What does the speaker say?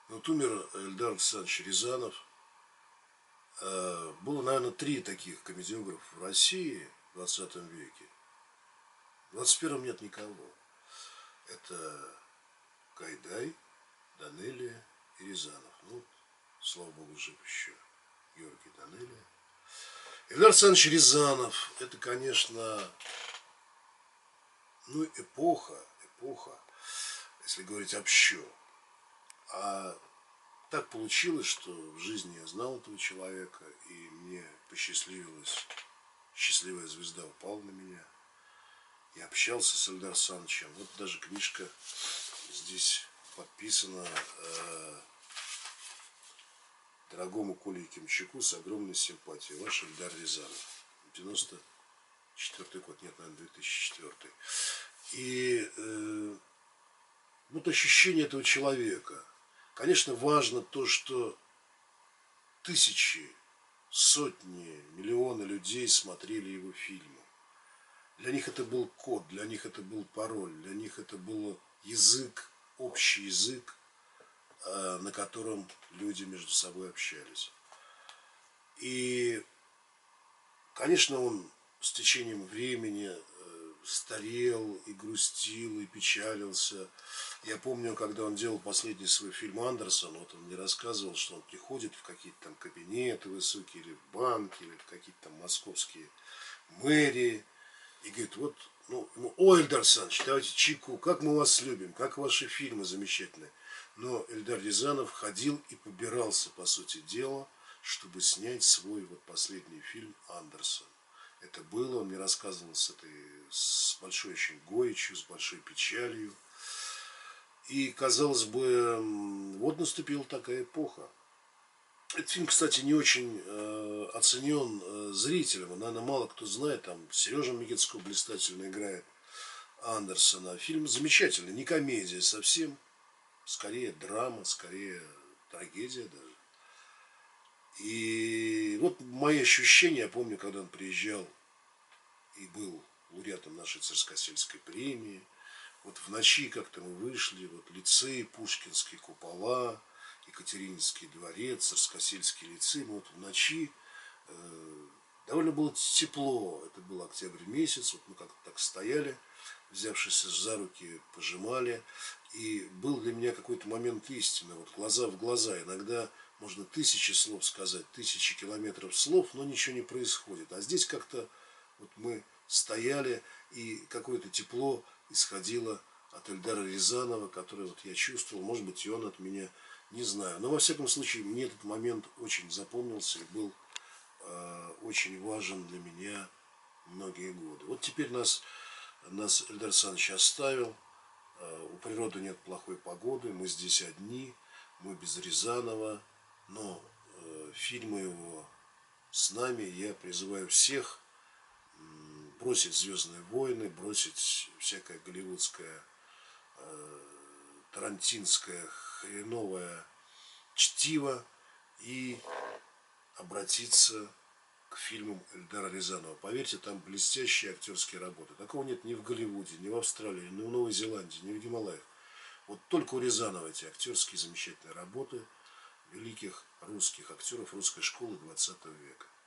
Вот умер Эльдар Александрович Рязанов. Было, наверное, 3 таких комедиографа в России в 20 веке. В 21 нет никого. Это Гайдай, Данелия и Рязанов. Ну, слава богу, жив еще Георгий Данелия. Эльдар Александрович Рязанов, это, конечно, ну, эпоха, если говорить общо. А так получилось, что в жизни я знал этого человека, и мне посчастливилось, счастливая звезда упала на меня. Я общался с Эльдаром Александровичем. Вот даже книжка здесь подписана дорогому Коле Якимчуку с огромной симпатией. Ваш Эльдар Рязанов. 94 год, нет, наверное, 2004. И вот ощущение этого человека. Конечно, важно то, что тысячи, сотни, миллионы людей смотрели его фильмы. Для них это был код, для них это был пароль, для них это был язык, общий язык, на котором люди между собой общались. И, конечно, он с течением времени старел и грустил, и печалился. Я помню, когда он делал последний свой фильм «Андерсон», вот он мне рассказывал, что он приходит в какие-то там кабинеты высокие, или в банки, или в какие-то там московские мэрии, и говорит, вот, ну, о, Эльдар Александрович, давайте чайку, как мы вас любим, как ваши фильмы замечательные. Но Эльдар Рязанов ходил и побирался, по сути дела, чтобы снять свой вот последний фильм «Андерсон». Это было, он мне рассказывал с большой очень горечью, с большой печалью. И, казалось бы, вот наступила такая эпоха. Этот фильм, кстати, не очень оценен зрителям. Наверное, мало кто знает. Там Сережа Мегицко блистательно играет Андерсона. Фильм замечательный, не комедия совсем. Скорее драма, скорее трагедия даже. И вот мои ощущения, я помню, когда он приезжал и был лауреатом нашей Царскосельской премии. Вот в ночи как-то мы вышли, вот лицей, Пушкинские купола, Екатерининский дворец, Царскосельский лицей. Мы вот в ночи, довольно было тепло, это был октябрь месяц, вот мы как-то так стояли, взявшись за руки, пожимали. И был для меня какой-то момент истины, вот глаза в глаза. Иногда можно 1000 слов сказать, 1000 километров слов, но ничего не происходит. А здесь как-то вот мы стояли, и какое-то тепло исходило от Эльдара Рязанова, который вот я чувствовал, может быть, и он от меня, не знаю. Но во всяком случае, мне этот момент очень запомнился и был очень важен для меня многие годы. Вот теперь нас Эльдар Александрович оставил. У природы нет плохой погоды, мы здесь одни, мы без Рязанова, но фильмы его с нами. Я призываю всех бросить «Звездные войны», бросить всякое голливудское, тарантинское, хреновое чтиво и обратиться к фильмам Эльдара Рязанова. Поверьте, там блестящие актерские работы. Такого нет ни в Голливуде, ни в Австралии, ни в Новой Зеландии, ни в Гималаях. Вот только у Рязанова эти актерские замечательные работы великих русских актеров русской школы 20 века.